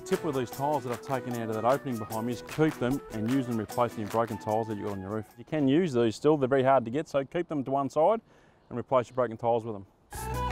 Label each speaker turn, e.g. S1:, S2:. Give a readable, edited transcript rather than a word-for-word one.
S1: tip with these tiles that I've taken out of that opening behind me is keep them and use them to replace any broken tiles that you've got on your roof. You can use these still, they're very hard to get, so keep them to one side and replace your broken tiles with them.